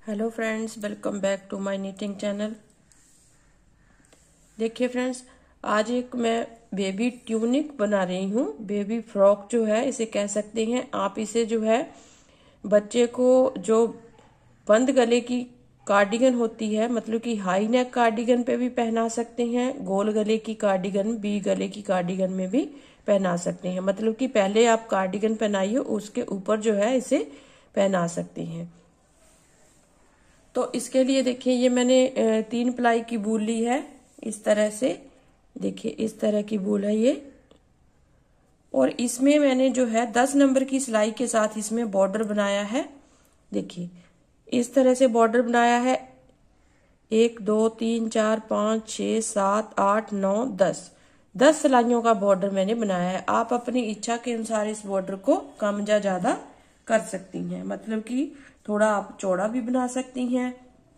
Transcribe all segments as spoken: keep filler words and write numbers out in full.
Hello friends, welcome back to my knitting channel. देखिए friends, आज एक मैं बेबी ट्यूनिक बना रही हूँ। बेबी फ्रॉक जो है इसे कह सकते हैं आप। इसे जो है बच्चे को जो बंद गले की कार्डिगन होती है, मतलब कि हाई नेक कार्डिगन पे भी पहना सकते हैं, गोल गले की कार्डिगन, बी गले की कार्डिगन में भी पहना सकते हैं। मतलब कि पहले आप कार्डिगन पहनाइए, उसके ऊपर जो है इसे पहना सकते हैं। तो इसके लिए देखिए, ये मैंने तीन प्लाई की वूल ली है इस तरह से। देखिए इस तरह की वूल है ये, और इसमें मैंने जो है दस नंबर की सिलाई के साथ इसमें बॉर्डर बनाया है। देखिए इस तरह से बॉर्डर बनाया है। एक दो तीन चार पाँच छः सात आठ नौ दस दस सिलाइयों का बॉर्डर मैंने बनाया है। आप अपनी इच्छा के अनुसार इस बॉर्डर को कम या ज्यादा कर सकती हैं। मतलब कि थोड़ा आप चौड़ा भी बना सकती हैं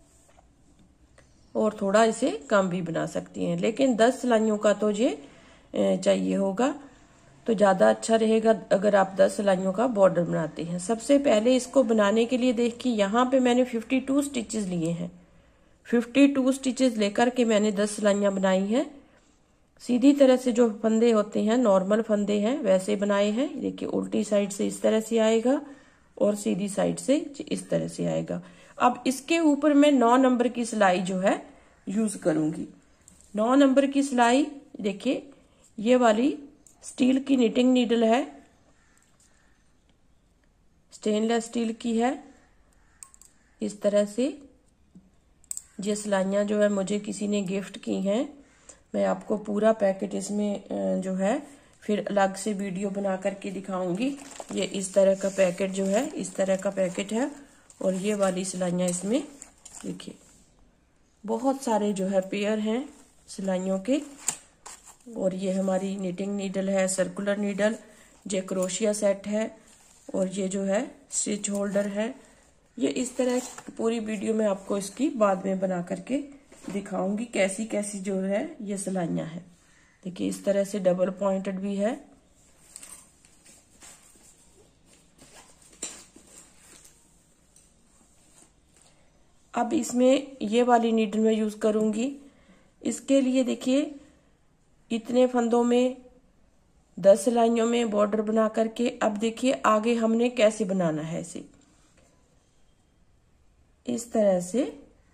और थोड़ा इसे कम भी बना सकती हैं, लेकिन दस सिलाइयों का तो ये चाहिए होगा, तो ज़्यादा अच्छा रहेगा अगर आप दस सिलाइयों का बॉर्डर बनाते हैं। सबसे पहले इसको बनाने के लिए देखिए, यहाँ पे मैंने बावन स्टिचेस लिए हैं। बावन स्टिचेस लेकर के मैंने दस सिलाइयाँ बनाई हैं। सीधी तरह से जो फंदे होते हैं, नॉर्मल फंदे हैं, वैसे बनाए हैं। देखिए उल्टी साइड से इस तरह से आएगा और सीधी साइड से इस तरह से आएगा। अब इसके ऊपर मैं नौ नंबर की सिलाई जो है यूज करूंगी। नौ नंबर की सिलाई देखिए, ये वाली स्टील की निटिंग नीडल है, स्टेनलेस स्टील की है। इस तरह से ये सिलाइयाँ जो है मुझे किसी ने गिफ्ट की हैं। मैं आपको पूरा पैकेट इसमें जो है फिर अलग से वीडियो बना करके दिखाऊंगी। ये इस तरह का पैकेट जो है, इस तरह का पैकेट है, और ये वाली सिलाइयाँ इसमें देखिए बहुत सारे जो है पेयर हैं सिलाइयों के। और ये हमारी निटिंग नीडल है, सर्कुलर नीडल, ये क्रोशिया सेट है, और ये जो है स्टिच होल्डर है। ये इस तरह पूरी वीडियो में आपको इसकी बाद में बना करके दिखाऊंगी कैसी कैसी जो है ये सिलाइयाँ हैं। देखिए इस तरह से डबल पॉइंटेड भी है। अब इसमें ये वाली नीडल में यूज करूंगी। इसके लिए देखिए इतने फंदों में दस सिलाइयों में बॉर्डर बना करके, अब देखिए आगे हमने कैसे बनाना है इसे। इस तरह से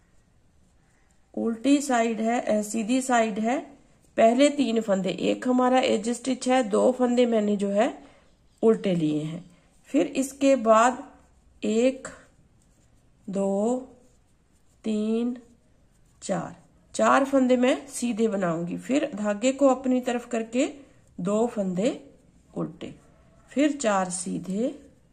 उल्टी साइड है, सीधी साइड है, पहले तीन फंदे, एक हमारा एज स्टिच है, दो फंदे मैंने जो है उल्टे लिए हैं। फिर इसके बाद एक दो तीन चार चार फंदे मैं सीधे बनाऊंगी। फिर धागे को अपनी तरफ करके दो फंदे उल्टे, फिर चार सीधे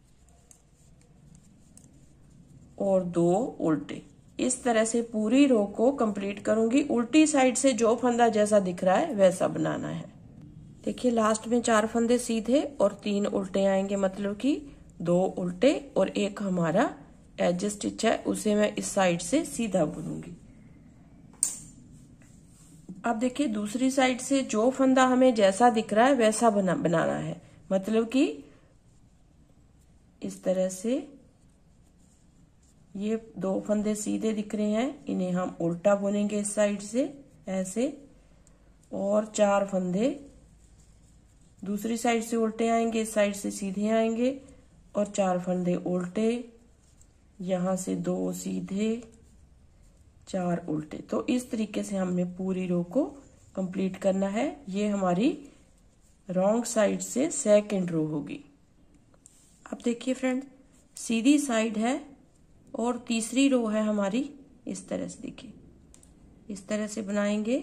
और दो उल्टे। इस तरह से पूरी रो को कंप्लीट करूंगी। उल्टी साइड से जो फंदा जैसा दिख रहा है वैसा बनाना है। देखिए लास्ट में चार फंदे सीधे और तीन उल्टे आएंगे, मतलब कि दो उल्टे और एक हमारा एज स्टिच है, उसे मैं इस साइड से सीधा बुनूंगी। अब देखिए दूसरी साइड से जो फंदा हमें जैसा दिख रहा है वैसा बना बनाना है। मतलब कि इस तरह से ये दो फंदे सीधे दिख रहे हैं, इन्हें हम उल्टा बुनेंगे इस साइड से ऐसे, और चार फंदे दूसरी साइड से उल्टे आएंगे, इस साइड से सीधे आएंगे, और चार फंदे उल्टे, यहां से दो सीधे, चार उल्टे। तो इस तरीके से हमने पूरी रो को कंप्लीट करना है। ये हमारी रॉन्ग साइड से सेकंड रो होगी। अब देखिए फ्रेंड, सीधी साइड है और तीसरी रो है हमारी इस तरह से। देखिए इस तरह से बनाएंगे,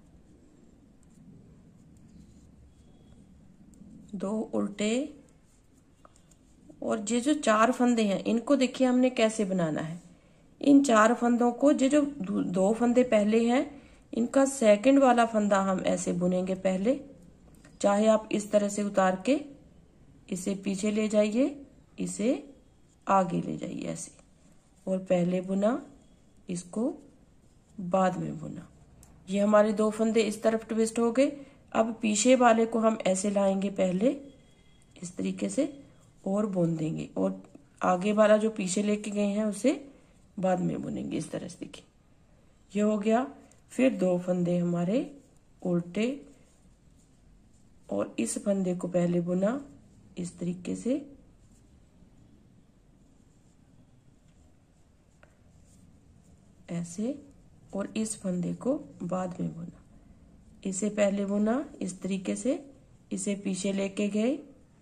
दो उल्टे, और ये जो चार फंदे हैं इनको देखिए हमने कैसे बनाना है। इन चार फंदों को, ये जो दो फंदे पहले हैं इनका सेकंड वाला फंदा हम ऐसे बुनेंगे पहले। चाहे आप इस तरह से उतार के इसे पीछे ले जाइए, इसे आगे ले जाइए ऐसे, और पहले बुना, इसको बाद में बुना। ये हमारे दो फंदे इस तरफ ट्विस्ट हो गए। अब पीछे वाले को हम ऐसे लाएंगे पहले इस तरीके से और बुन देंगे, और आगे वाला जो पीछे लेके गए हैं उसे बाद में बुनेंगे। इस तरह से देखिए ये हो गया। फिर दो फंदे हमारे उल्टे और इस फंदे को पहले बुना इस तरीके से, ऐसे, और इस फंदे को बाद में बुना। इसे पहले बुना इस तरीके से, इसे पीछे लेके गए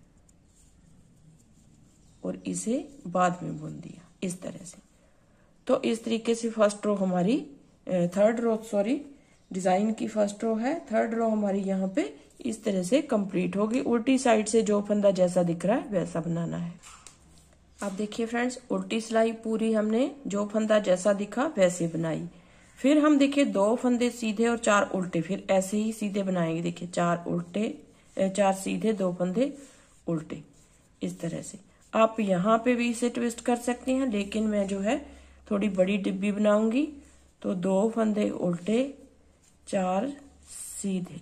और इसे बाद में बुन दिया इस तरह से। तो इस तरीके से फर्स्ट रो हमारी, थर्ड रो सॉरी डिजाइन की फर्स्ट रो है, थर्ड रो हमारी यहाँ पे इस तरह से कंप्लीट होगी। उल्टी साइड से जो फंदा जैसा दिख रहा है वैसा बनाना है। अब देखिए फ्रेंड्स, उल्टी सिलाई पूरी हमने जो फंदा जैसा दिखा वैसे बनाई। फिर हम देखिए दो फंदे सीधे और चार उल्टे, फिर ऐसे ही सीधे बनाएंगे। देखिए चार उल्टे, चार सीधे, दो फंदे उल्टे, इस तरह से। आप यहाँ पे भी इसे ट्विस्ट कर सकते हैं, लेकिन मैं जो है थोड़ी बड़ी डिब्बी बनाऊंगी। तो दो फंदे उल्टे, चार सीधे,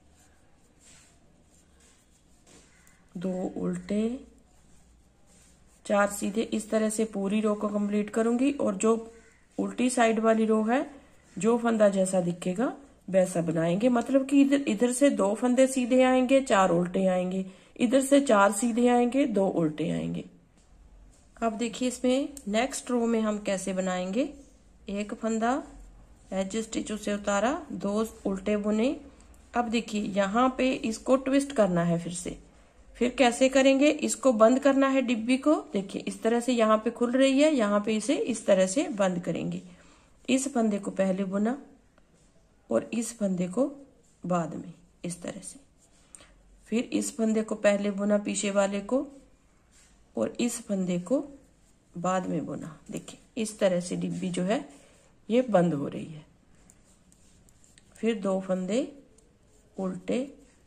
दो उल्टे, चार सीधे, इस तरह से पूरी रो को कंप्लीट करूंगी। और जो उल्टी साइड वाली रो है, जो फंदा जैसा दिखेगा वैसा बनाएंगे। मतलब कि इधर इधर से दो फंदे सीधे आएंगे, चार उल्टे आएंगे, इधर से चार सीधे आएंगे, दो उल्टे आएंगे। अब देखिए इसमें नेक्स्ट रो में हम कैसे बनाएंगे। एक फंदा एज स्टिच उसे उतारा, दो उल्टे बुने। अब देखिए यहाँ पे इसको ट्विस्ट करना है फिर से। फिर कैसे करेंगे, इसको बंद करना है डिब्बी को। देखिए इस तरह से यहाँ पे खुल रही है, यहाँ पे इसे इस तरह से बंद करेंगे। इस फंदे को पहले बुना और इस फंदे को बाद में, इस तरह से। फिर इस फंदे को पहले बुना पीछे वाले को, और इस फंदे को बाद में बुना। देखिए इस तरह से डिब्बी जो है ये बंद हो रही है। फिर दो फंदे उल्टे,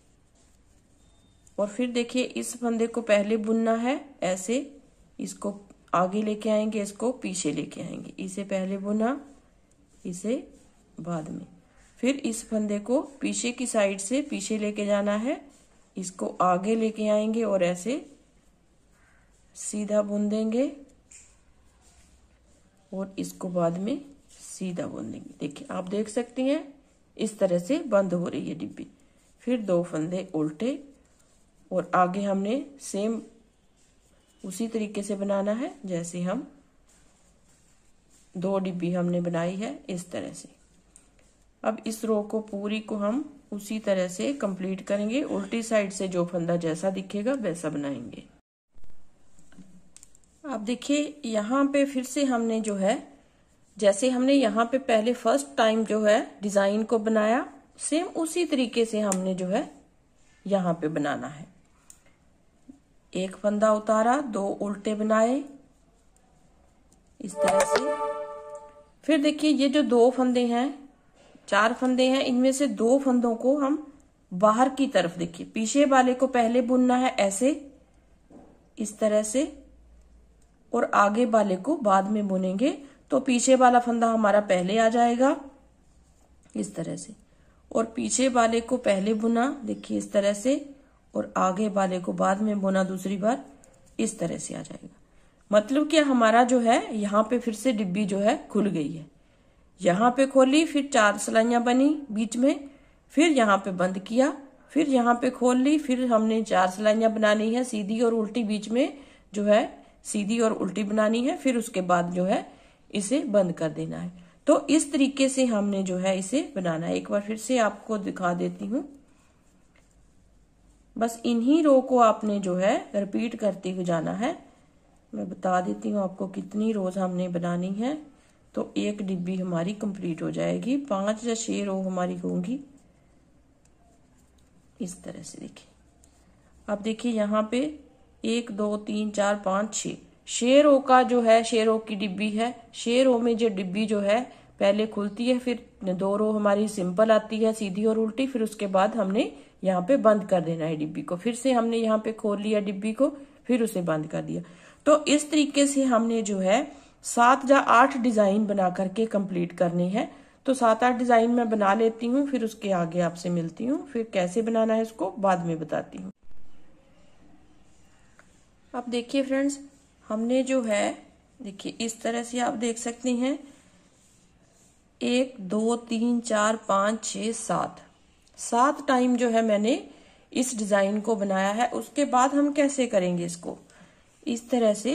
और फिर देखिए इस फंदे को पहले बुनना है ऐसे, इसको आगे लेके आएंगे, इसको पीछे लेके आएंगे। इसे पहले बुना, इसे बाद में। फिर इस फंदे को पीछे की साइड से पीछे लेके जाना है, इसको आगे लेके आएंगे और ऐसे सीधा बुन देंगे, और इसको बाद में सीधा बुन देंगे। देखिए आप देख सकती हैं इस तरह से बंद हो रही है डिब्बी। फिर दो फंदे उल्टे, और आगे हमने सेम उसी तरीके से बनाना है जैसे हम दो डिब्बी हमने बनाई है, इस तरह से। अब इस रो को पूरी को हम उसी तरह से कंप्लीट करेंगे। उल्टी साइड से जो फंदा जैसा दिखेगा वैसा बनाएंगे। अब देखिए यहाँ पे फिर से हमने जो है, जैसे हमने यहाँ पे पहले फर्स्ट टाइम जो है डिजाइन को बनाया, सेम उसी तरीके से हमने जो है यहाँ पे बनाना है। एक फंदा उतारा, दो उल्टे बनाए इस तरह से। फिर देखिए ये जो दो फंदे हैं, चार फंदे हैं, इनमें से दो फंदों को हम बाहर की तरफ, देखिए पीछे वाले को पहले बुनना है ऐसे, इस तरह से, और आगे वाले को बाद में बुनेंगे। तो पीछे वाला फंदा हमारा पहले आ जाएगा इस तरह से, और पीछे वाले को पहले बुना, देखिए इस तरह से, और आगे वाले को बाद में बुना दूसरी बार, इस तरह से आ जाएगा। मतलब कि हमारा जो है यहाँ पे फिर से डिब्बी जो है खुल गई है। यहाँ पे खोली, फिर चार सिलाइयां बनी बीच में, फिर यहाँ पे बंद किया, फिर यहाँ पे खोल ली, फिर हमने चार सिलाइयां बनानी है सीधी और उल्टी, बीच में जो है सीधी और उल्टी बनानी है। फिर उसके बाद जो है इसे बंद कर देना है। तो इस तरीके से हमने जो है इसे बनाना है। एक बार फिर से आपको दिखा देती हूँ। बस इन्हीं रो को आपने जो है रिपीट करते हुए जाना है। मैं बता देती हूँ आपको कितनी रोज हमने बनानी है। तो एक डिब्बी हमारी कंप्लीट हो जाएगी, पांच या छह रो हमारी होंगी इस तरह से। देखिए अब देखिए यहाँ पे एक दो तीन चार पांच छह छह रो का जो है, छह रो की डिब्बी है। छह रो में जो डिब्बी जो है पहले खुलती है, फिर दो रो हमारी सिंपल आती है सीधी और उल्टी, फिर उसके बाद हमने यहाँ पे बंद कर देना है डिब्बी को। फिर से हमने यहाँ पे खोल लिया डिब्बी को, फिर उसे बंद कर दिया। तो इस तरीके से हमने जो है सात या आठ डिजाइन बना करके कंप्लीट करनी है। तो सात आठ डिजाइन मैं बना लेती हूँ, फिर उसके आगे आपसे मिलती हूँ। फिर कैसे बनाना है इसको बाद में बताती हूँ। अब देखिए फ्रेंड्स, हमने जो है देखिए इस तरह से आप देख सकते हैं, एक दो तीन चार पाँच छः सात, सात टाइम जो है मैंने इस डिजाइन को बनाया है। उसके बाद हम कैसे करेंगे इसको, इस तरह से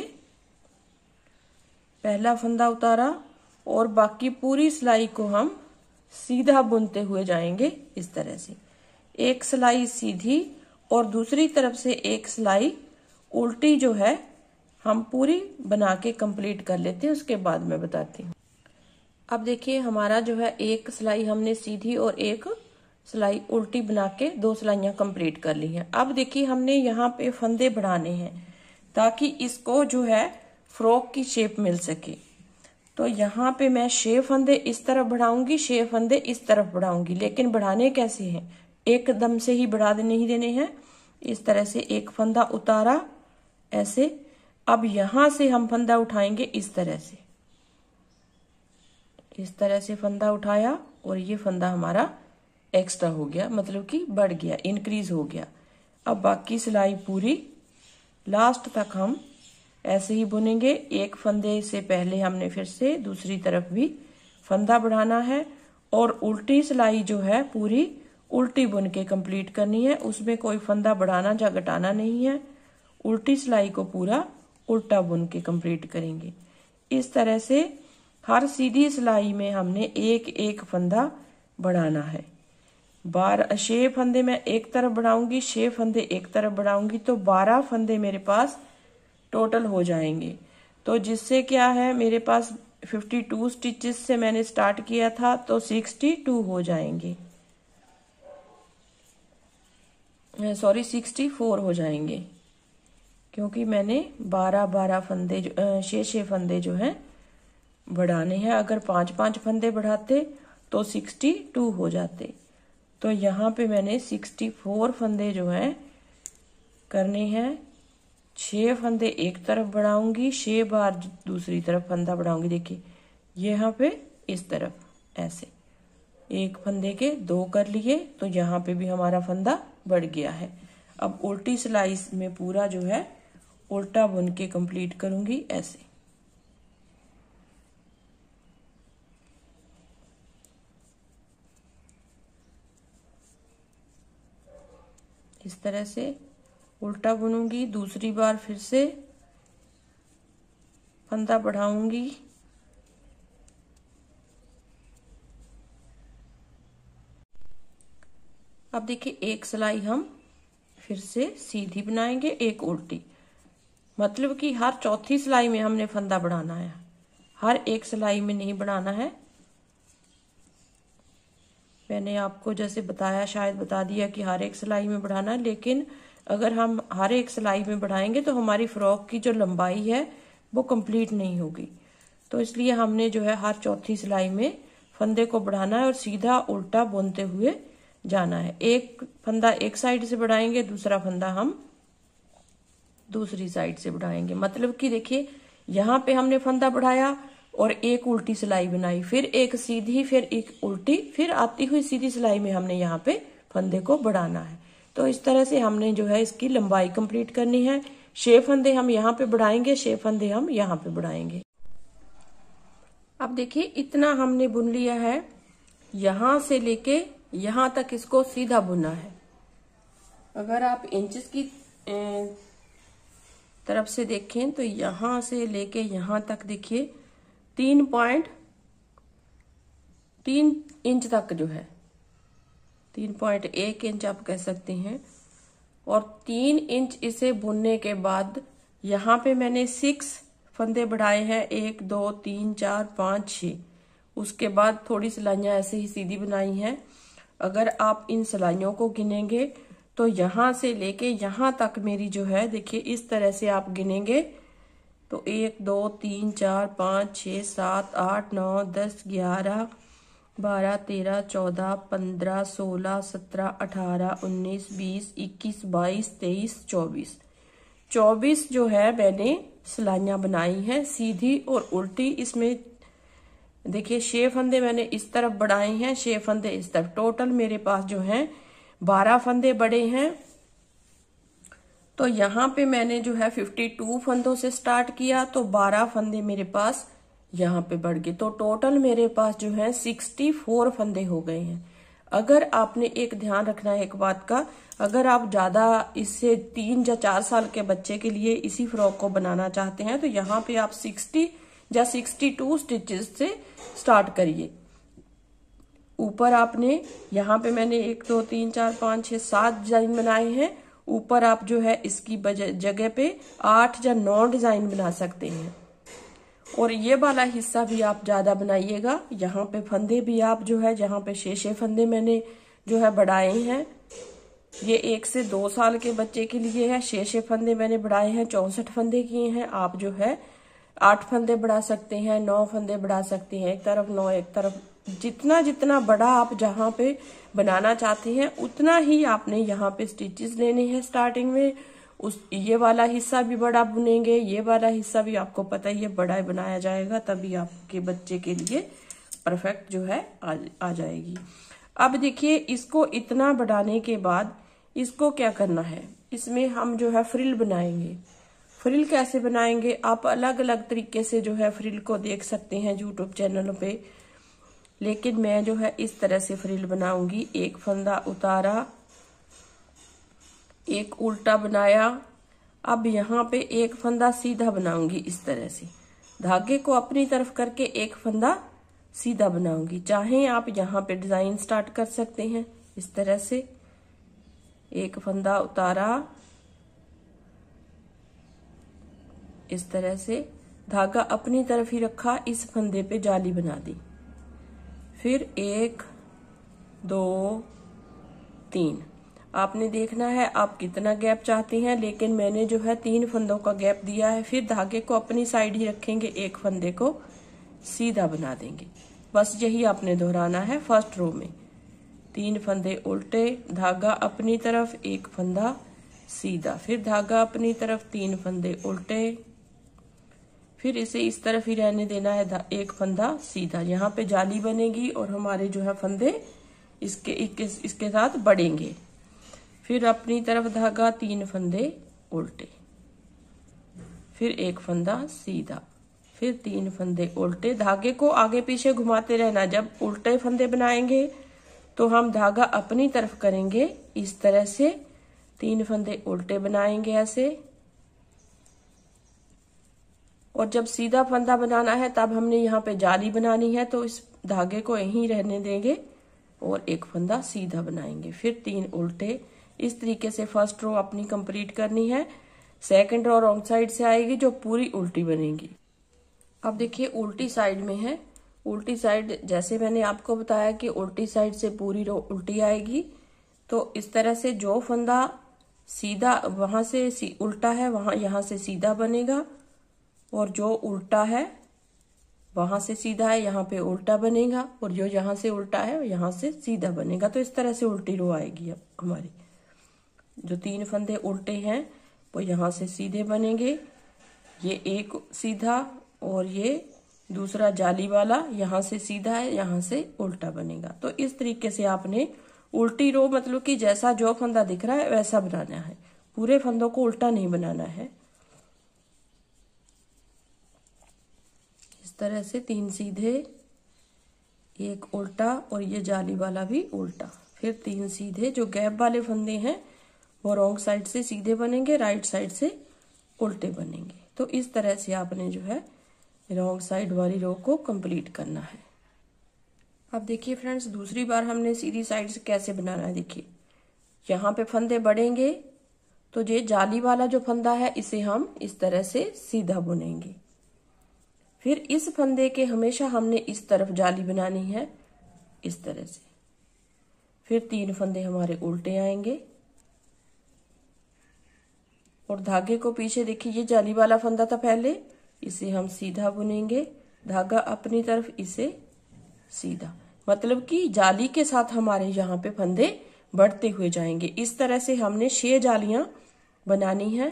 पहला फंदा उतारा और बाकी पूरी सिलाई को हम सीधा बुनते हुए जाएंगे। इस तरह से एक सिलाई सीधी और दूसरी तरफ से एक सिलाई उल्टी जो है हम पूरी बना के कंप्लीट कर लेते हैं, उसके बाद मैं बताती हूँ। अब देखिए हमारा जो है एक सिलाई हमने सीधी और एक सिलाई उल्टी बना के दो सिलाइयां कंप्लीट कर ली हैं। अब देखिए हमने यहाँ पे फंदे बढ़ाने हैं ताकि इसको जो है फ्रॉक की शेप मिल सके। तो यहाँ पे मैं छह फंदे इस तरफ बढ़ाऊंगी, छह फंदे इस तरफ बढ़ाऊंगी, लेकिन बढ़ाने कैसे हैं, एकदम से ही बढ़ा नहीं देने हैं। इस तरह से एक फंदा उतारा ऐसे, अब यहां से हम फंदा उठाएंगे इस तरह से, इस तरह से फंदा उठाया और ये फंदा हमारा एक्स्ट्रा हो गया, मतलब कि बढ़ गया, इंक्रीज हो गया। अब बाकी सिलाई पूरी लास्ट तक हम ऐसे ही बुनेंगे। एक फंदे से पहले हमने फिर से दूसरी तरफ भी फंदा बढ़ाना है और उल्टी सिलाई जो है पूरी उल्टी बुन के कंप्लीट करनी है, उसमें कोई फंदा बढ़ाना या घटाना नहीं है। उल्टी सिलाई को पूरा उल्टा बुन के कंप्लीट करेंगे। इस तरह से हर सीधी सिलाई में हमने एक एक फंदा बढ़ाना है। बारह छह फंदे मैं एक तरफ बढ़ाऊंगी, छह फंदे एक तरफ बढ़ाऊंगी, तो बारह फंदे मेरे पास टोटल हो जाएंगे। तो जिससे क्या है, मेरे पास बावन स्टिचेस से मैंने स्टार्ट किया था तो बासठ हो जाएंगे, सॉरी चौंसठ हो जाएंगे, क्योंकि मैंने बारह बारह फंदे जो छह छह फंदे जो हैं बढ़ाने हैं। अगर पांच पांच फंदे बढ़ाते तो बासठ हो जाते। तो यहाँ पे मैंने चौंसठ फंदे जो हैं करने हैं। छह फंदे एक तरफ बढ़ाऊंगी, छह बार दूसरी तरफ फंदा बढ़ाऊंगी। देखिए यहाँ पे इस तरफ ऐसे एक फंदे के दो कर लिए, तो यहाँ पे भी हमारा फंदा बढ़ गया है। अब उल्टी सिलाई में पूरा जो है उल्टा बुन के कंप्लीट करूंगी ऐसे। इस तरह से उल्टा बुनूंगी, दूसरी बार फिर से फंदा बढ़ाऊंगी, अब देखिए एक सिलाई हम फिर से सीधी बनाएंगे, एक उल्टी, मतलब कि हर चौथी सिलाई में हमने फंदा बढ़ाना है, हर एक सिलाई में नहीं बढ़ाना है। मैंने आपको जैसे बताया, शायद बता दिया कि हर एक सिलाई में बढ़ाना है, लेकिन अगर हम हर एक सिलाई में बढ़ाएंगे तो हमारी फ्रॉक की जो लंबाई है वो कंप्लीट नहीं होगी। तो इसलिए हमने जो है हर चौथी सिलाई में फंदे को बढ़ाना है और सीधा उल्टा बुनते हुए जाना है। एक फंदा एक साइड से बढ़ाएंगे, दूसरा फंदा हम दूसरी साइड से बढ़ाएंगे। मतलब कि देखिए यहाँ पे हमने फंदा बढ़ाया और एक उल्टी सिलाई बनाई, फिर एक सीधी, फिर एक उल्टी, फिर आती हुई सीधी सिलाई में हमने यहाँ पे फंदे को बढ़ाना है। तो इस तरह से हमने जो है इसकी लंबाई कंप्लीट करनी है। छह फंदे हम यहाँ पे बढ़ाएंगे, छह फंदे हम यहाँ पे बढ़ाएंगे। अब देखिए इतना हमने बुन लिया है, यहां से लेके यहां तक इसको सीधा बुनना है। अगर आप इंचेस की तरफ से देखें तो यहां से लेके यहां तक देखिए तीन पॉइंट तीन इंच तक जो है, तीन पॉइंट एक इंच आप कह सकते हैं। और तीन इंच इसे बुनने के बाद यहाँ पे मैंने सिक्स फंदे बढ़ाए हैं, एक दो तीन चार पाँच छः। उसके बाद थोड़ी सिलाइयाँ ऐसे ही सीधी बनाई हैं। अगर आप इन सिलाइयों को गिनेंगे तो यहाँ से लेके यहाँ तक मेरी जो है, देखिए इस तरह से आप गिनेंगे तो एक दो तीन चार पाँच छः सात आठ नौ दस ग्यारह बारह तेरह चौदह पंद्रह सोलह सत्रह अठारह उन्नीस बीस इक्कीस बाईस तेईस चौबीस चौबीस जो है मैंने सिलाइयाँ बनाई हैं सीधी और उल्टी। इसमें देखिए छह फंदे मैंने इस तरफ बढ़ाए हैं, छह फंदे इस तरफ, टोटल मेरे पास जो हैं बारह फंदे बड़े हैं तो यहाँ पे मैंने जो है बावन फंदों से स्टार्ट किया, तो बारह फंदे मेरे पास यहाँ पे बढ़ गए, तो टोटल मेरे पास जो है चौंसठ फंदे हो गए हैं। अगर आपने एक ध्यान रखना है एक बात का, अगर आप ज्यादा इससे तीन या चार साल के बच्चे के लिए इसी फ्रॉक को बनाना चाहते हैं तो यहाँ पे आप साठ या बासठ स्टिचेस से स्टार्ट करिए। ऊपर आपने यहाँ पे मैंने एक दो तीन चार पाँच छह सात डिजाइन बनाए हैं, ऊपर आप जो है इसकी जगह पे आठ या नौ डिजाइन बना सकते हैं। और ये वाला हिस्सा भी आप ज्यादा बनाइएगा। यहाँ पे फंदे भी आप जो है जहाँ पे छह छह फंदे मैंने जो है बढ़ाए हैं, ये एक से दो साल के बच्चे के लिए है। छह छह फंदे मैंने बढ़ाए हैं, चौसठ फंदे किए हैं। आप जो है आठ फंदे बढ़ा सकते हैं, नौ फंदे बढ़ा सकते हैं, एक तरफ नौ एक तरफ, जितना जितना बड़ा आप जहाँ पे बनाना चाहते हैं उतना ही आपने यहाँ पे स्टिचेस लेने हैं स्टार्टिंग में। उस ये वाला हिस्सा भी बड़ा बुनेंगे, ये वाला हिस्सा भी आपको पता ही है बड़ा बनाया जाएगा, तभी आपके बच्चे के लिए परफेक्ट जो है आ, आ जाएगी। अब देखिए इसको इतना बढ़ाने के बाद इसको क्या करना है, इसमें हम जो है फ्रिल बनाएंगे। फ्रिल कैसे बनाएंगे, आप अलग अलग तरीके से जो है फ्रिल को देख सकते हैं यूट्यूब चैनलों पे, लेकिन मैं जो है इस तरह से फ्रिल बनाऊंगी। एक फंदा उतारा, एक उल्टा बनाया, अब यहाँ पे एक फंदा सीधा बनाऊंगी इस तरह से, धागे को अपनी तरफ करके एक फंदा सीधा बनाऊंगी। चाहे आप यहाँ पे डिजाइन स्टार्ट कर सकते हैं इस तरह से, एक फंदा उतारा इस तरह से, धागा अपनी तरफ ही रखा, इस फंदे पे जाली बना दी, फिर एक दो तीन। आपने देखना है आप कितना गैप चाहते हैं, लेकिन मैंने जो है तीन फंदों का गैप दिया है। फिर धागे को अपनी साइड ही रखेंगे, एक फंदे को सीधा बना देंगे। बस यही आपने दोहराना है। फर्स्ट रो में तीन फंदे उल्टे, धागा अपनी तरफ, एक फंदा सीधा, फिर धागा अपनी तरफ, तीन फंदे उल्टे, फिर इसे इस तरफ ही रहने देना है, एक फंदा सीधा। यहाँ पे जाली बनेगी और हमारे जो है फंदे इसके इसके साथ बढ़ेंगे। फिर अपनी तरफ धागा, तीन फंदे उल्टे, फिर एक फंदा सीधा, फिर तीन फंदे उल्टे। धागे को आगे पीछे घुमाते रहना। जब उल्टे फंदे बनाएंगे तो हम धागा अपनी तरफ करेंगे इस तरह से, तीन फंदे उल्टे बनाएंगे ऐसे, और जब सीधा फंदा बनाना है तब हमने यहाँ पे जाली बनानी है, तो इस धागे को यहीं रहने देंगे और एक फंदा सीधा बनाएंगे, फिर तीन उल्टे। इस तरीके से फर्स्ट रो अपनी कंप्लीट करनी है। सेकंड रो रॉन्ग साइड से आएगी जो पूरी उल्टी बनेगी। अब देखिए उल्टी साइड में है, उल्टी साइड जैसे मैंने आपको बताया कि उल्टी साइड से पूरी रो उल्टी आएगी। तो इस तरह से जो फंदा सीधा वहां से सी, उल्टा है वहां यहाँ से सीधा बनेगा, और जो उल्टा है वहां से सीधा है यहाँ पे उल्टा बनेगा, और जो यहाँ से उल्टा है यहाँ से सीधा बनेगा। तो इस तरह से उल्टी रो आएगी। अब हमारी जो तीन फंदे उल्टे हैं वो यहाँ से सीधे बनेंगे, ये एक सीधा और ये दूसरा जाली वाला यहाँ से सीधा है, यहाँ से उल्टा बनेगा। तो इस तरीके से आपने उल्टी रो, मतलब कि जैसा जो फंदा दिख रहा है वैसा बनाना है, पूरे फंदों को उल्टा नहीं बनाना है। इस तरह से तीन सीधे, एक उल्टा, और ये जाली वाला भी उल्टा, फिर तीन सीधे। जो गैप वाले फंदे हैं वो रॉन्ग साइड से सीधे बनेंगे, राइट साइड से उल्टे बनेंगे। तो इस तरह से आपने जो है रॉन्ग साइड वाली रो को कंप्लीट करना है। अब देखिए फ्रेंड्स, दूसरी बार हमने सीधी साइड से कैसे बनाना है। देखिए यहाँ पे फंदे बढ़ेंगे तो ये जाली वाला जो फंदा है इसे हम इस तरह से सीधा बुनेंगे, फिर इस फंदे के हमेशा हमने इस तरफ जाली बनानी है इस तरह से, फिर तीन फंदे हमारे उल्टे आएंगे, और धागे को पीछे देखिए ये जाली वाला फंदा था पहले, इसे हम सीधा बुनेंगे, धागा अपनी तरफ, इसे सीधा, मतलब कि जाली के साथ हमारे यहाँ पे फंदे बढ़ते हुए जाएंगे। इस तरह से हमने छह जालियां बनानी है।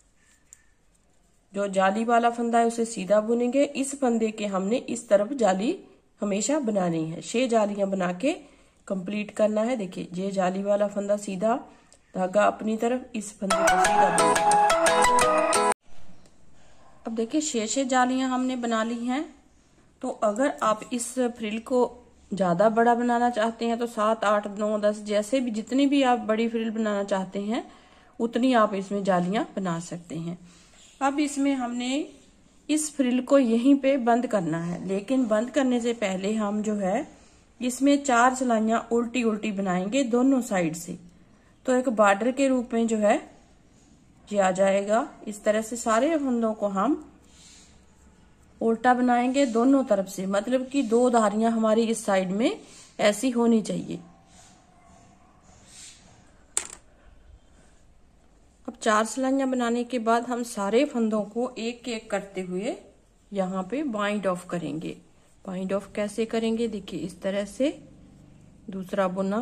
जो जाली वाला फंदा है उसे सीधा बुनेंगे, इस फंदे के हमने इस तरफ जाली हमेशा बनानी है। छह जालियां बना के कंप्लीट करना है। देखिए ये जाली वाला फंदा सीधा, धागा अपनी तरफ, इस फंदे को सीधा बनाएंगे। अब देखिए छह छह जालियां हमने बना ली हैं। तो अगर आप इस फ्रिल को ज्यादा बड़ा बनाना चाहते हैं तो सात आठ नौ दस जैसे भी जितनी भी आप बड़ी फ्रिल बनाना चाहते हैं उतनी आप इसमें जालियां बना सकते हैं। अब इसमें हमने इस फ्रिल को यहीं पे बंद करना है, लेकिन बंद करने से पहले हम जो है इसमें चार सिलाइयां उल्टी उल्टी बनाएंगे दोनों साइड से। तो एक बॉर्डर के रूप में जो है ये आ जाएगा। इस तरह से सारे फंदों को हम उल्टा बनाएंगे दोनों तरफ से, मतलब कि दो धारियां हमारी इस साइड में ऐसी होनी चाहिए। अब चार सिलाइयां बनाने के बाद हम सारे फंदों को एक एक करते हुए यहाँ पे बाइंड ऑफ करेंगे। बाइंड ऑफ कैसे करेंगे, देखिए इस तरह से दूसरा बुना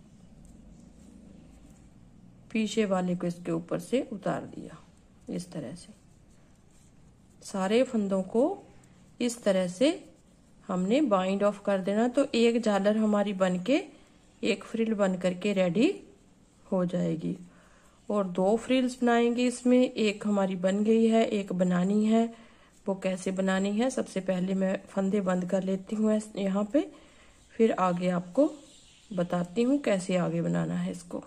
पीछे वाले को इसके ऊपर से उतार दिया। इस तरह से सारे फंदों को इस तरह से हमने बाइंड ऑफ कर देना। तो एक झालर हमारी बनके एक फ्रिल बन करके रेडी हो जाएगी। और दो फ्रिल्स बनाएंगे इसमें, एक हमारी बन गई है, एक बनानी है। वो कैसे बनानी है, सबसे पहले मैं फंदे बंद कर लेती हूँ यहाँ पे, फिर आगे आपको बताती हूँ कैसे आगे बनाना है इसको।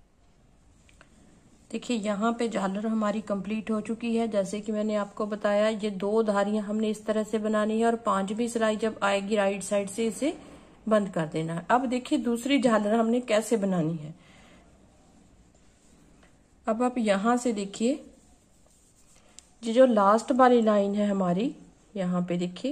देखिए यहाँ पे झालर हमारी कंप्लीट हो चुकी है। जैसे कि मैंने आपको बताया ये दो धारियां हमने इस तरह से बनानी है और पांचवी सिलाई जब आएगी राइट साइड से इसे बंद कर देना है। अब देखिए दूसरी झालर हमने कैसे बनानी है। अब आप यहां से देखिए ये जो लास्ट वाली लाइन है हमारी, यहाँ पे देखिए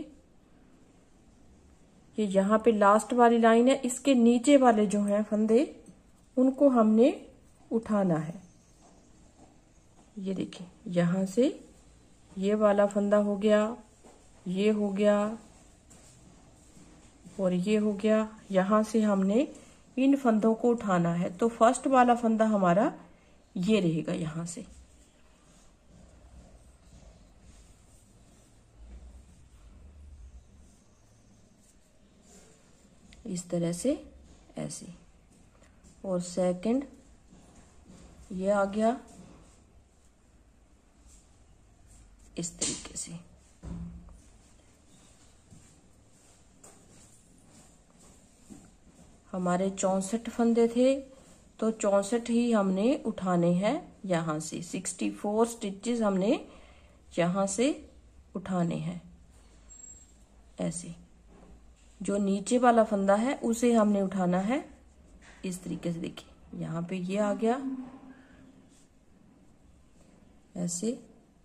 ये यहाँ पे लास्ट वाली लाइन है, इसके नीचे वाले जो हैं फंदे उनको हमने उठाना है। ये देखिए यहां से ये वाला फंदा हो गया, ये हो गया और ये हो गया। यहां से हमने इन फंदों को उठाना है। तो फर्स्ट वाला फंदा हमारा ये रहेगा यहां से। इस तरह से ऐसे, और सेकंड ये आ गया इस तरीके से। हमारे चौसठ फंदे थे तो चौसठ ही हमने उठाने हैं यहां से। सिक्सटी फोर स्टिचेस हमने यहां से उठाने हैं ऐसे। जो नीचे वाला फंदा है उसे हमने उठाना है इस तरीके से। देखिए यहाँ पे ये आ गया ऐसे,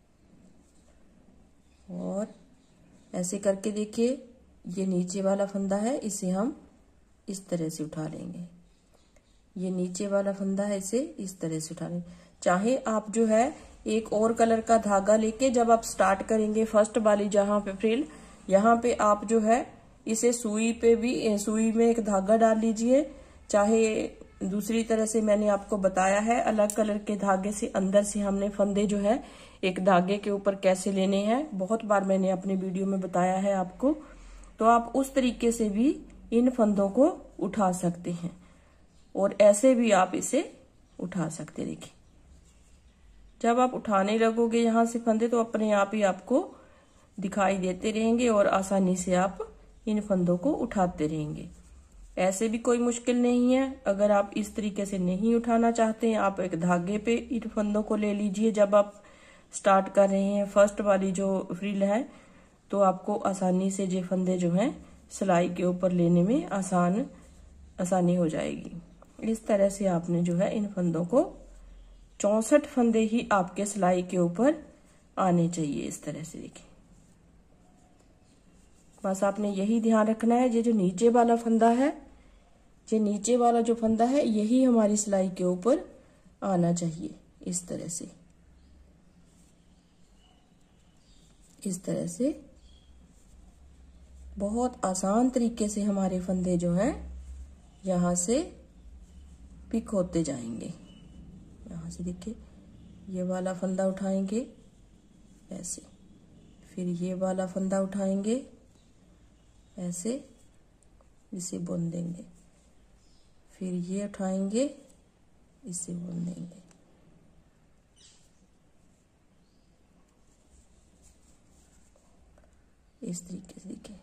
और ऐसे करके देखिए ये नीचे वाला फंदा है, इसे हम इस तरह से उठा लेंगे। ये नीचे वाला फंदा है, इसे इस तरह से उठा लेंगे। चाहे आप जो है एक और कलर का धागा लेके जब आप स्टार्ट करेंगे फर्स्ट वाली जहां पे फ्रिल, यहाँ पे आप जो है इसे सुई पे भी, सुई में एक धागा डाल लीजिए। चाहे दूसरी तरह से मैंने आपको बताया है अलग कलर के धागे से अंदर से हमने फंदे जो है एक धागे के ऊपर कैसे लेने हैं, बहुत बार मैंने अपने वीडियो में बताया है आपको। तो आप उस तरीके से भी इन फंदों को उठा सकते हैं और ऐसे भी आप इसे उठा सकते। देखिए जब आप उठाने लगोगे यहां से फंदे तो अपने आप ही आपको दिखाई देते रहेंगे और आसानी से आप इन फंदों को उठाते रहेंगे। ऐसे भी कोई मुश्किल नहीं है। अगर आप इस तरीके से नहीं उठाना चाहते हैं, आप एक धागे पे इन फंदों को ले लीजिए। जब आप स्टार्ट कर रहे हैं फर्स्ट वाली जो फ्रिल है तो आपको आसानी से ये फंदे जो हैं सिलाई के ऊपर लेने में आसान आसानी हो जाएगी। इस तरह से आपने जो है इन फंदों को, चौसठ फंदे ही आपके सिलाई के ऊपर आने चाहिए इस तरह से। देखिए बस आपने यही ध्यान रखना है, ये जो नीचे वाला फंदा है, ये नीचे वाला जो फंदा है यही हमारी सिलाई के ऊपर आना चाहिए इस तरह से। इस तरह से बहुत आसान तरीके से हमारे फंदे जो हैं यहां से पिक होते जाएंगे। यहां से देखिए ये वाला फंदा उठाएंगे ऐसे, फिर ये वाला फंदा उठाएंगे ऐसे, इसे बुन देंगे, फिर ये उठाएंगे इससे बुन देंगे। इस तरीके से देखिए,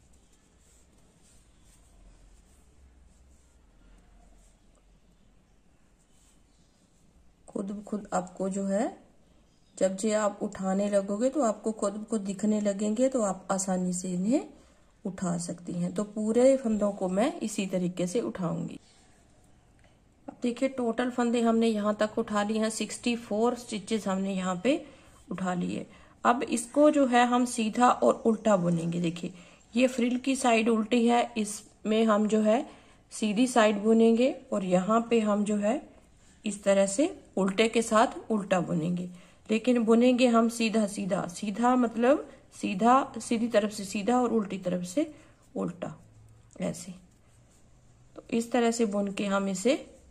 खुद खुद आपको जो है, जब जे आप उठाने लगोगे तो आपको खुद खुद दिखने लगेंगे, तो आप आसानी से इन्हें उठा सकती हैं। तो पूरे फंदों को मैं इसी तरीके से उठाऊंगी। अब देखिए टोटल फंदे हमने यहाँ तक उठा लिए हैं, सिक्सटी फोर स्टिचेस हमने यहाँ पे उठा लिए। अब इसको जो है हम सीधा और उल्टा बुनेंगे। देखिए ये फ्रिल की साइड उल्टी है, इसमें हम जो है सीधी साइड बुनेंगे, और यहाँ पे हम जो है इस तरह से उल्टे के साथ उल्टा बुनेंगे। लेकिन बुनेंगे हम सीधा सीधा, सीधा मतलब सीधा, सीधी तरफ से सीधा और उल्टी तरफ से उल्टा, ऐसे। तो इस तरह से बुन के हम इसे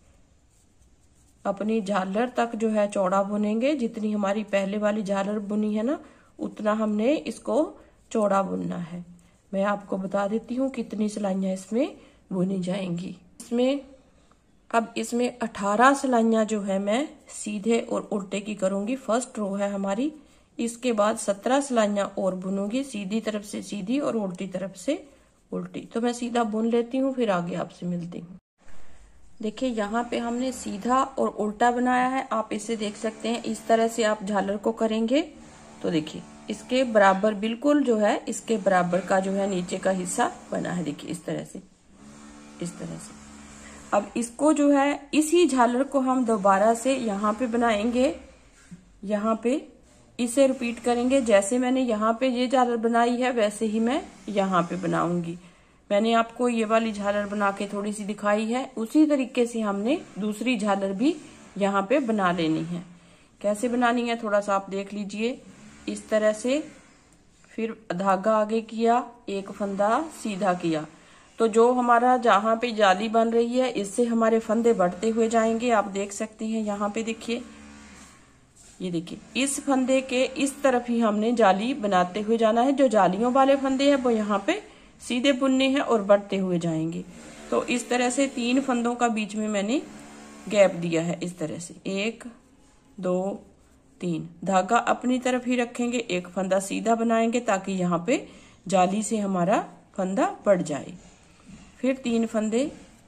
अपनी झालर तक जो है चौड़ा बुनेंगे। जितनी हमारी पहले वाली झालर बुनी है ना, उतना हमने इसको चौड़ा बुनना है। मैं आपको बता देती हूँ कितनी सिलाइयां इसमें बुनी जाएंगी। इसमें अब इसमें अठारह सिलाइयां जो है मैं सीधे और उल्टे की करूंगी। फर्स्ट रो है हमारी, इसके बाद सत्रह सिलाइयां और बुनूंगी, सीधी तरफ से सीधी और उल्टी तरफ से उल्टी। तो मैं सीधा बुन लेती हूँ, फिर आगे आपसे मिलती हूँ। देखिए यहाँ पे हमने सीधा और उल्टा बनाया है, आप इसे देख सकते हैं। इस तरह से आप झालर को करेंगे तो देखिए इसके बराबर, बिल्कुल जो है इसके बराबर का जो है नीचे का हिस्सा बना है। देखिए इस तरह से, इस तरह से। अब इसको जो है इसी झालर को हम दोबारा से यहाँ पे बनाएंगे, यहाँ पे इसे रिपीट करेंगे। जैसे मैंने यहाँ पे ये झालर बनाई है वैसे ही मैं यहाँ पे बनाऊंगी। मैंने आपको ये वाली झालर बना के थोड़ी सी दिखाई है, उसी तरीके से हमने दूसरी झालर भी यहाँ पे बना लेनी है। कैसे बनानी है थोड़ा सा आप देख लीजिए। इस तरह से, फिर धागा आगे किया, एक फंदा सीधा किया, तो जो हमारा जहाँ पे जाली बन रही है इससे हमारे फंदे बढ़ते हुए जाएंगे। आप देख सकते हैं यहाँ पे, देखिए ये देखिए इस फंदे के इस तरफ ही हमने जाली बनाते हुए जाना है। जो जालियों वाले फंदे हैं वो यहाँ पे सीधे बुनने हैं और बढ़ते हुए जाएंगे। तो इस तरह से तीन फंदों का बीच में मैंने गैप दिया है, इस तरह से एक दो तीन। धागा अपनी तरफ ही रखेंगे, एक फंदा सीधा बनाएंगे ताकि यहाँ पे जाली से हमारा फंदा बढ़ जाए। फिर तीन फंदे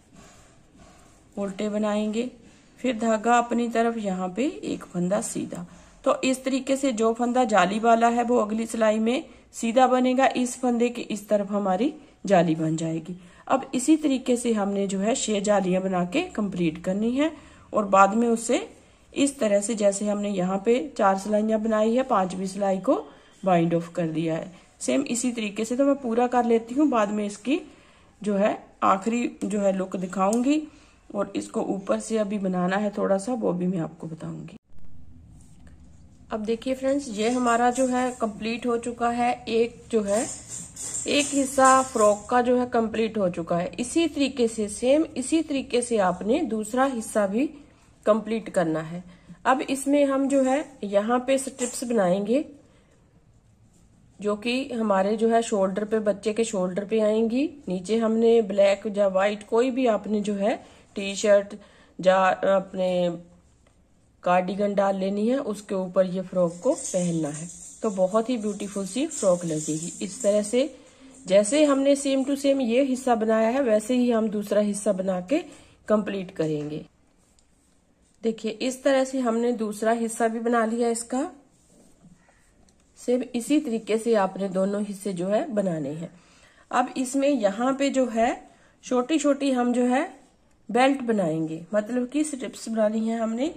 उल्टे बनाएंगे, फिर धागा अपनी तरफ, यहाँ पे एक फंदा सीधा। तो इस तरीके से जो फंदा जाली वाला है वो अगली सिलाई में सीधा बनेगा, इस फंदे के इस तरफ हमारी जाली बन जाएगी। अब इसी तरीके से हमने जो है छह जालियां बना के कंप्लीट करनी है, और बाद में उससे इस तरह से, जैसे हमने यहाँ पे चार सिलाइयां बनाई है, पांचवी सिलाई को बाइंड ऑफ कर दिया है। सेम इसी तरीके से तो मैं पूरा कर लेती हूँ, बाद में इसकी जो है आखिरी जो है लुक दिखाऊंगी, और इसको ऊपर से अभी बनाना है थोड़ा सा, वो भी मैं आपको बताऊंगी। अब देखिए फ्रेंड्स, ये हमारा जो है कंप्लीट हो चुका है। एक जो है एक हिस्सा फ्रॉक का जो है कंप्लीट हो चुका है। इसी तरीके से, सेम इसी तरीके से आपने दूसरा हिस्सा भी कंप्लीट करना है। अब इसमें हम जो है यहाँ पे स्ट्रिप्स बनाएंगे, जो कि हमारे जो है शोल्डर पे, बच्चे के शोल्डर पे आएंगी। नीचे हमने ब्लैक या व्हाइट कोई भी आपने जो है टी शर्ट या अपने कार्डिगन डाल लेनी है, उसके ऊपर ये फ्रॉक को पहनना है। तो बहुत ही ब्यूटीफुल सी फ्रॉक लगेगी। इस तरह से जैसे हमने सेम टू सेम ये हिस्सा बनाया है वैसे ही हम दूसरा हिस्सा बना के कंप्लीट करेंगे। देखिए इस तरह से हमने दूसरा हिस्सा भी बना लिया इसका। सेम इसी तरीके से आपने दोनों हिस्से जो है बनाने हैं। अब इसमें यहाँ पे जो है छोटी छोटी हम जो है बेल्ट बनाएंगे, मतलब कि स्ट्रिप्स बनानी है हमने।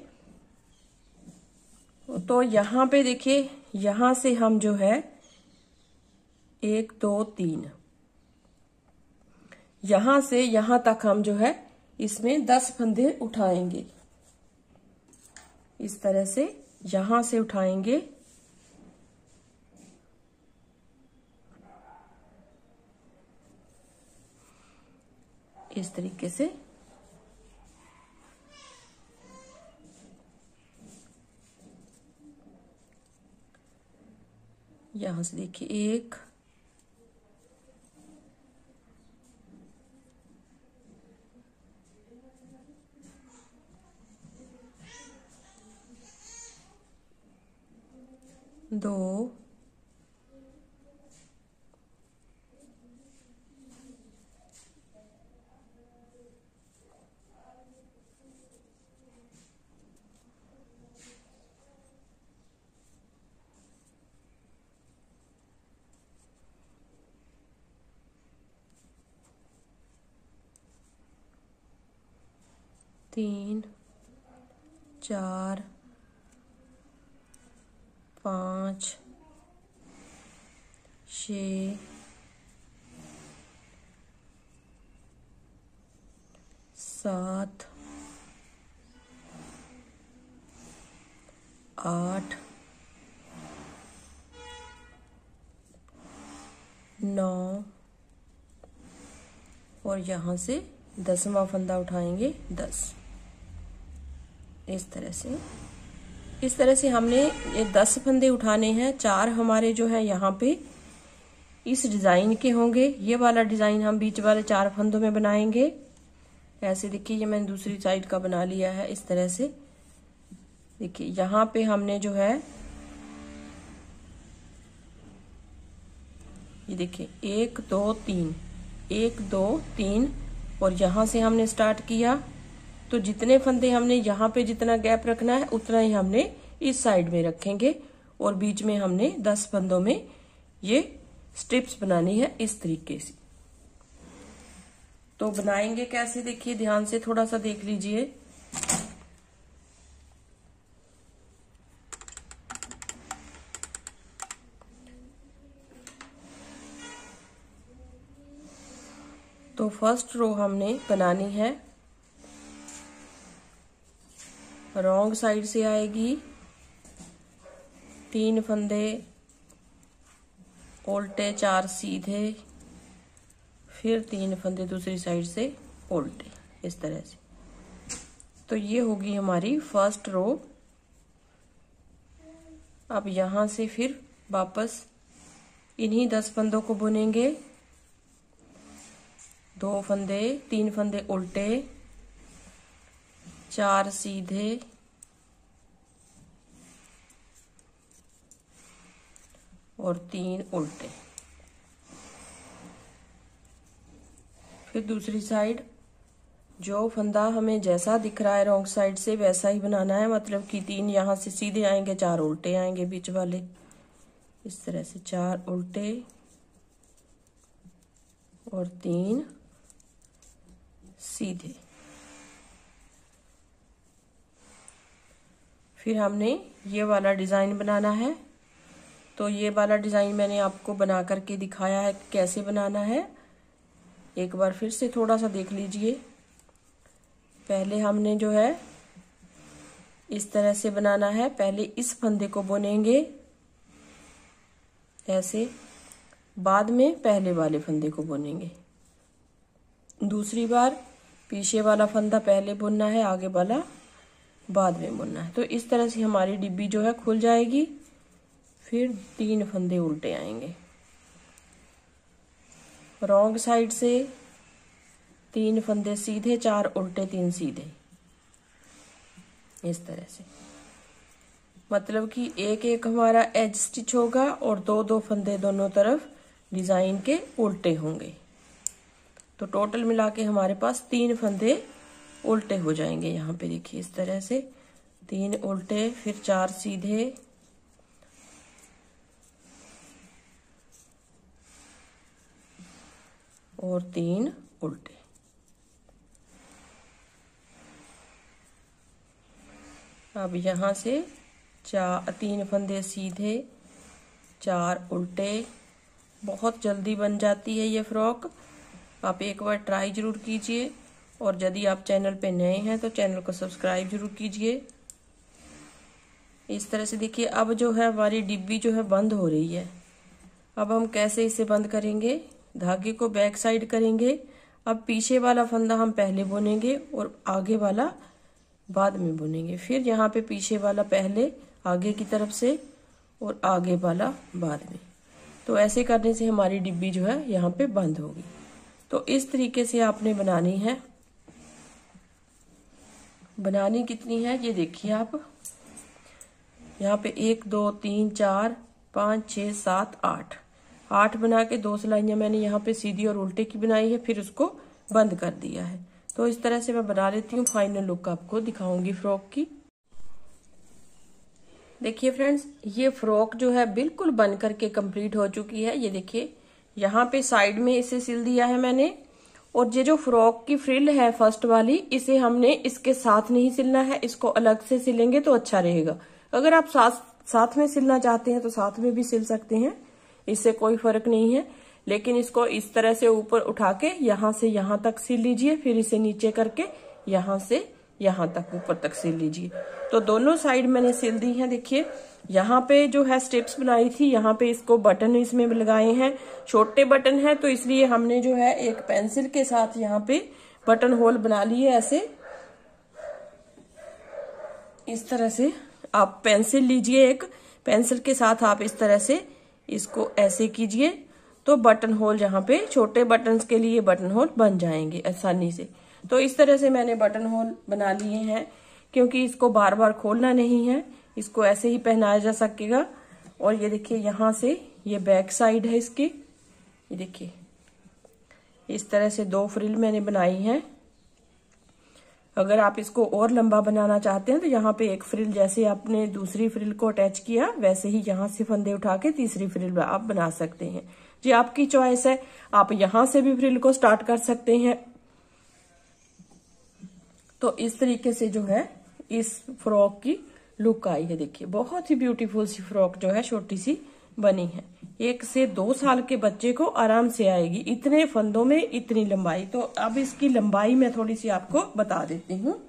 तो यहाँ पे देखिए, यहाँ से हम जो है एक दो तीन, यहां से यहां तक हम जो है इसमें दस फंदे उठाएंगे। इस तरह से यहां से उठाएंगे, इस तरीके से। यहां से देखिए एक, दो, तीन, चार, पाँच, छ, सात, आठ, नौ और यहाँ से दसवां फंदा उठाएंगे दस। इस तरह से इस तरह से हमने ये दस फंदे उठाने हैं। चार हमारे जो है यहाँ पे इस डिजाइन के होंगे। ये वाला डिजाइन हम बीच वाले चार फंदों में बनाएंगे। ऐसे देखिए, ये मैंने दूसरी साइड का बना लिया है। इस तरह से देखिए, यहाँ पे हमने जो है ये देखिए एक दो तीन, एक दो तीन और यहाँ से हमने स्टार्ट किया। तो जितने फंदे हमने यहाँ पे जितना गैप रखना है उतना ही हमने इस साइड में रखेंगे और बीच में हमने दस फंदों में ये स्ट्रिप्स बनानी है इस तरीके से। तो बनाएंगे कैसे, देखिए ध्यान से थोड़ा सा देख लीजिए। तो फर्स्ट रो हमने बनानी है, रॉन्ग साइड से आएगी। तीन फंदे उल्टे, चार सीधे, फिर तीन फंदे दूसरी साइड से उल्टे, इस तरह से। तो ये होगी हमारी फर्स्ट रो। अब यहां से फिर वापस इन्हीं दस फंदों को बुनेंगे। दो फंदे, तीन फंदे उल्टे, चार सीधे, और तीन उल्टे। फिर दूसरी साइड जो फंदा हमें जैसा दिख रहा है रॉन्ग साइड से वैसा ही बनाना है। मतलब कि तीन यहां से सीधे आएंगे, चार उल्टे आएंगे बीच वाले। इस तरह से चार उल्टे और तीन सीधे। फिर हमने ये वाला डिजाइन बनाना है। तो ये वाला डिजाइन मैंने आपको बना करके दिखाया है कैसे बनाना है। एक बार फिर से थोड़ा सा देख लीजिए। पहले हमने जो है इस तरह से बनाना है। पहले इस फंदे को बुनेंगे ऐसे, बाद में पहले वाले फंदे को बुनेंगे। दूसरी बार पीछे वाला फंदा पहले बुनना है, आगे वाला बाद में बुनना है। तो इस तरह से हमारी डिब्बी जो है खुल जाएगी। फिर तीन फंदे उल्टे आएंगे, रॉन्ग साइड से तीन फंदे सीधे, चार उल्टे, तीन सीधे, इस तरह से। मतलब कि एक एक हमारा एज स्टिच होगा और दो दो फंदे दोनों तरफ डिजाइन के उल्टे होंगे। तो टोटल मिला के हमारे पास तीन फंदे उल्टे हो जाएंगे। यहाँ पे देखिए इस तरह से तीन उल्टे, फिर चार सीधे, और तीन उल्टे। अब यहां से चार, तीन फंदे सीधे, चार उल्टे। बहुत जल्दी बन जाती है ये फ्रॉक। आप एक बार ट्राई जरूर कीजिए और यदि आप चैनल पे नए हैं तो चैनल को सब्सक्राइब जरूर कीजिए। इस तरह से देखिए अब जो है हमारी डिब्बी जो है बंद हो रही है। अब हम कैसे इसे बंद करेंगे, धागे को बैक साइड करेंगे। अब पीछे वाला फंदा हम पहले बुनेंगे और आगे वाला बाद में बुनेंगे। फिर यहाँ पे पीछे वाला पहले आगे की तरफ से और आगे वाला बाद में। तो ऐसे करने से हमारी डिब्बी जो है यहाँ पे बंद होगी। तो इस तरीके से आपने बनानी है। बनानी कितनी है ये देखिए आप। यहाँ पे एक, दो, तीन, चार, पाँच छः सात आठ, आठ बना के दो सिलाइयाँ मैंने यहाँ पे सीधी और उल्टे की बनाई है, फिर उसको बंद कर दिया है। तो इस तरह से मैं बना लेती हूँ। फाइनल लुक आपको दिखाऊंगी फ्रॉक की। देखिए फ्रेंड्स, ये फ्रॉक जो है बिल्कुल बन करके कंप्लीट हो चुकी है। ये देखिए यहाँ पे साइड में इसे सिल दिया है मैंने, और ये जो फ्रॉक की फ्रिल है फर्स्ट वाली, इसे हमने इसके साथ नहीं सिलना है, इसको अलग से सिलेंगे तो अच्छा रहेगा। अगर आप साथ साथ में सिलना चाहते हैं तो साथ में भी सिल सकते हैं, इससे कोई फर्क नहीं है। लेकिन इसको इस तरह से ऊपर उठा के यहाँ से यहाँ तक सिल लीजिए, फिर इसे नीचे करके यहाँ से यहाँ तक ऊपर तक सिल लीजिए। तो दोनों साइड मैंने सिल दी है। देखिए यहाँ पे जो है स्ट्रिप्स बनाई थी, यहाँ पे इसको बटन इसमें लगाए हैं, छोटे बटन है तो इसलिए हमने जो है एक पेंसिल के साथ यहाँ पे बटन होल बना लिए। ऐसे इस तरह से आप पेंसिल लीजिए, एक पेंसिल के साथ आप इस तरह से इसको ऐसे कीजिए, तो बटन होल यहाँ पे छोटे बटन्स के लिए बटन होल बन जाएंगे आसानी से। तो इस तरह से मैंने बटन होल बना लिए हैं, क्योंकि इसको बार बार खोलना नहीं है, इसको ऐसे ही पहनाया जा सकेगा। और ये देखिए यहाँ से ये बैक साइड है इसकी, ये देखिए इस तरह से दो फ्रिल मैंने बनाई हैं। अगर आप इसको और लंबा बनाना चाहते हैं तो यहाँ पे एक फ्रिल, जैसे आपने दूसरी फ्रिल को अटैच किया वैसे ही यहाँ से फंदे उठा के तीसरी फ्रिल आप बना सकते हैं। जी आपकी चॉइस है, आप यहाँ से भी फ्रिल को स्टार्ट कर सकते हैं। तो इस तरीके से जो है इस फ्रॉक की लुक आई है। देखिए बहुत ही ब्यूटीफुल सी फ्रॉक जो है छोटी सी बनी है। एक से दो साल के बच्चे को आराम से आएगी, इतने फंदों में इतनी लंबाई। तो अब इसकी लंबाई मैं थोड़ी सी आपको बता देती हूँ।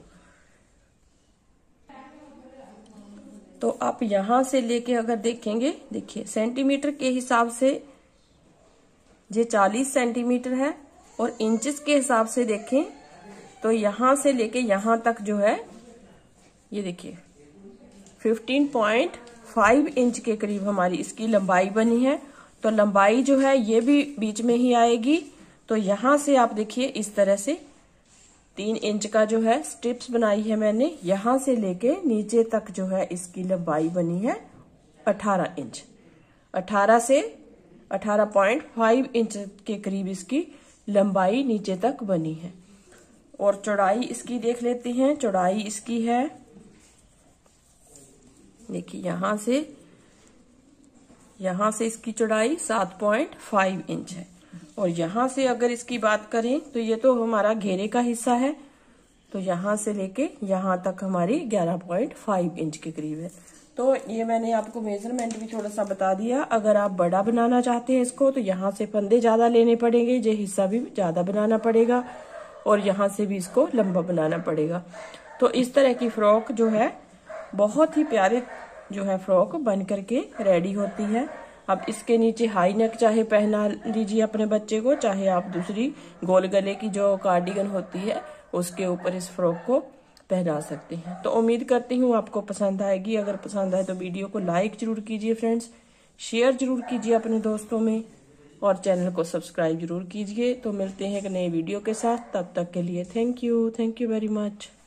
तो आप यहां से लेके अगर देखेंगे, देखिए सेंटीमीटर के हिसाब से ये चालीस सेंटीमीटर है, और इंचेस के हिसाब से देखें तो यहां से लेके यहां तक जो है ये देखिए पंद्रह पॉइंट पाँच इंच के करीब हमारी इसकी लंबाई बनी है। तो लंबाई जो है ये भी बीच में ही आएगी। तो यहां से आप देखिए इस तरह से तीन इंच का जो है स्ट्रिप्स बनाई है मैंने, यहां से लेके नीचे तक जो है इसकी लंबाई बनी है अठारह इंच, अठारह से अठारह पॉइंट पाँच इंच के करीब इसकी लंबाई नीचे तक बनी है। और चौड़ाई इसकी देख लेते हैं। चौड़ाई इसकी है, देखिए यहां से यहां से इसकी चौड़ाई सात पॉइंट पाँच इंच है। और यहां से अगर इसकी बात करें तो ये तो हमारा घेरे का हिस्सा है, तो यहां से लेके यहां तक हमारी ग्यारह पॉइंट पाँच इंच के करीब है। तो ये मैंने आपको मेजरमेंट भी थोड़ा सा बता दिया। अगर आप बड़ा बनाना चाहते हैं इसको तो यहाँ से फंदे ज्यादा लेने पड़ेंगे, ये हिस्सा भी ज्यादा बनाना पड़ेगा, और यहाँ से भी इसको लंबा बनाना पड़ेगा। तो इस तरह की फ्रॉक जो है बहुत ही प्यारे जो है फ्रॉक बन करके रेडी होती है। अब इसके नीचे हाई नेक चाहे पहना लीजिए अपने बच्चे को, चाहे आप दूसरी गोल गले की जो कार्डिगन होती है उसके ऊपर इस फ्रॉक को पहना सकते हैं। तो उम्मीद करती हूँ आपको पसंद आएगी। अगर पसंद आए तो वीडियो को लाइक जरूर कीजिए फ्रेंड्स, शेयर जरूर कीजिए अपने दोस्तों में, और चैनल को सब्सक्राइब जरूर कीजिए। तो मिलते हैं एक नए वीडियो के साथ, तब तक के लिए thank you thank you very much.